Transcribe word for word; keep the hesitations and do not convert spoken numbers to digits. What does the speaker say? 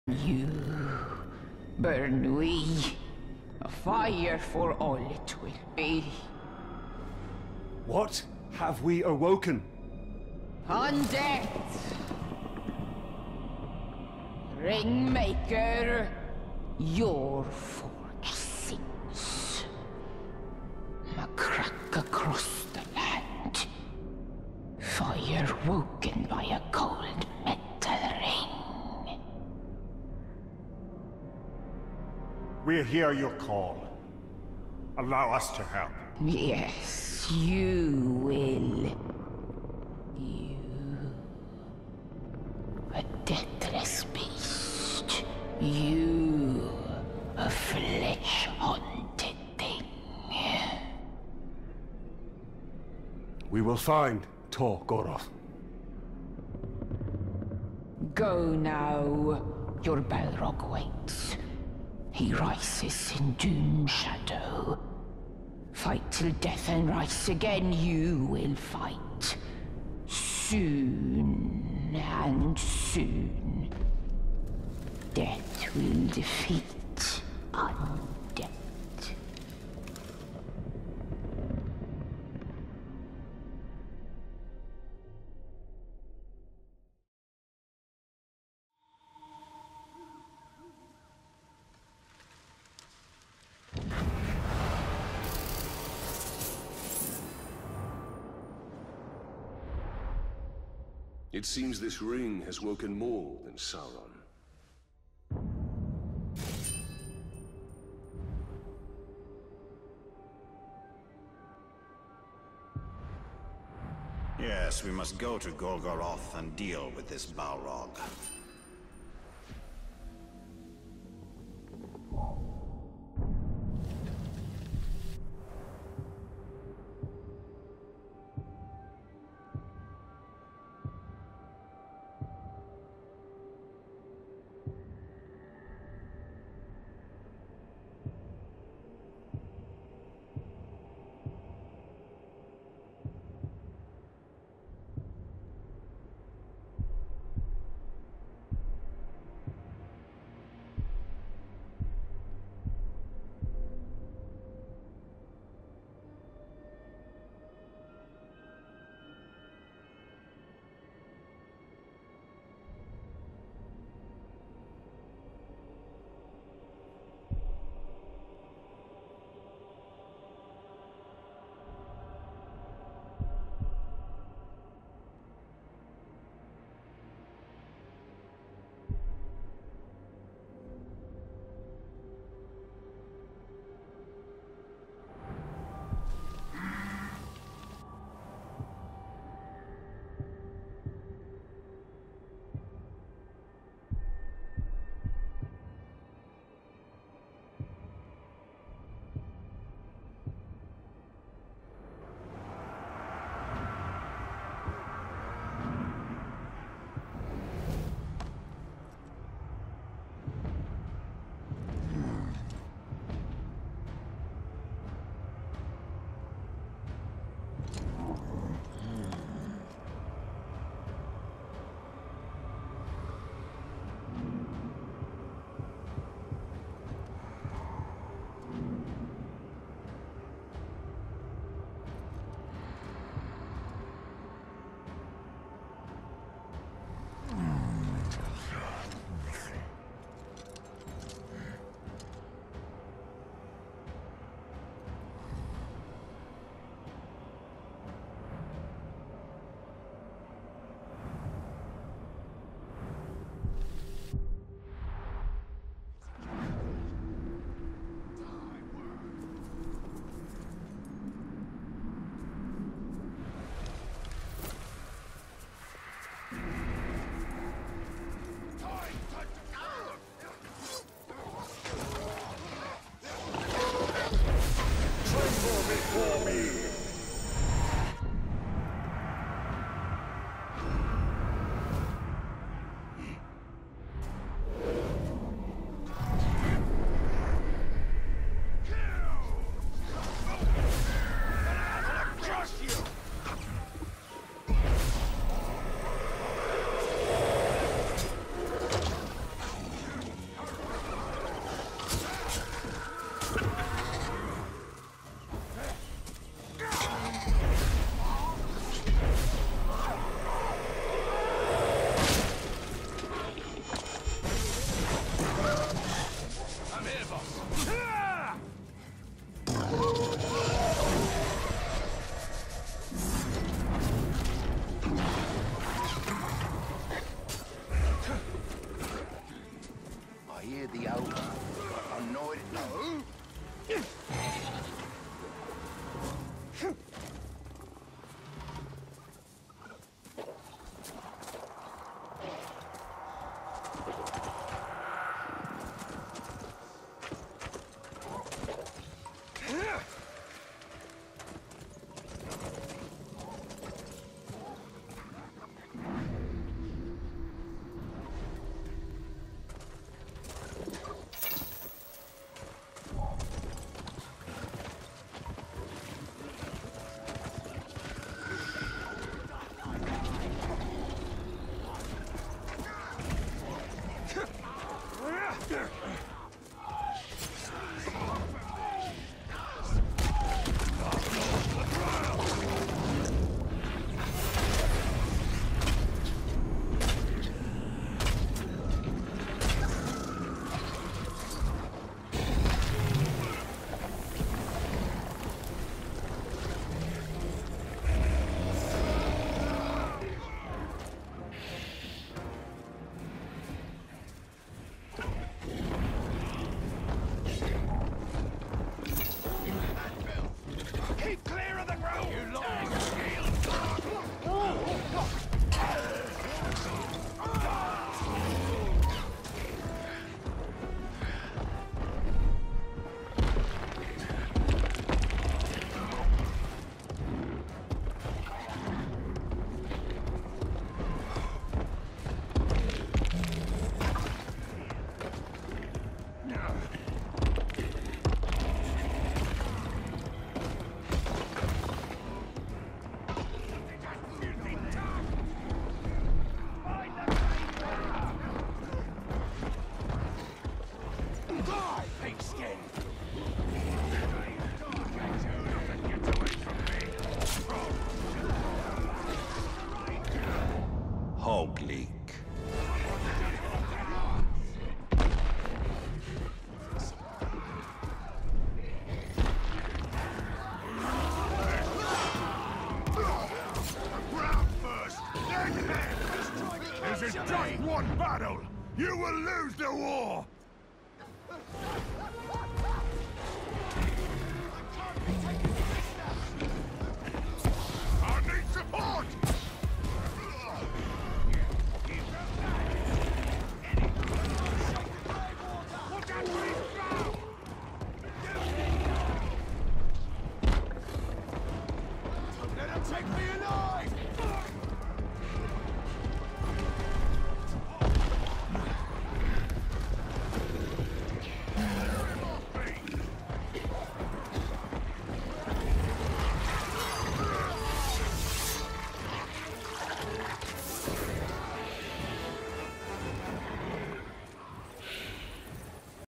You burn we, a fire for all it will be. What have we awoken? Undead! Ringmaker, your forge sings. A crack across the land. Fire woken by a cold metal ring. We hear your call. Allow us to help. Yes, you will. You... a deathless beast. You... a flesh-haunted thing. We will find Tor Goroth. Go now. Your Balrog waits. He rises in doom shadow. Fight till death and rise again, you will fight. Soon and soon. Death will defeat undead. It seems this ring has woken more than Sauron. Yes, we must go to Golgoroth and deal with this Balrog. I hear the odor. I know it. No. Hogleek. This is just one battle! You will lose the war! I need support! Let him take me alive!